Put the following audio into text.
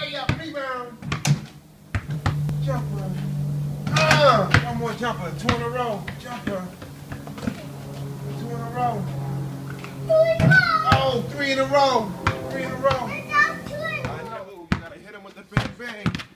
layup, rebound. Jumper. One more jumper. 2 in a row. Jumper. 2 in a row. Oh, 3 in a row. 3 in a row. I know. You gotta hit him with the bang bang.